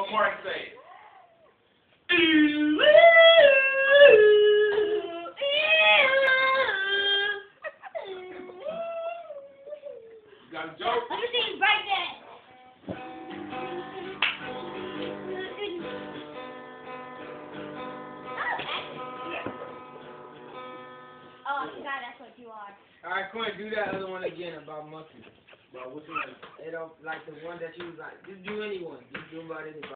what Mark say. You got a joke? Let me see you break that. Oh, I forgot that's what you are. Alright, Quinn, do that other one again about monkey. Bro, what's your name? It don't like the one that you was like. Just do anyone. Just do about anybody.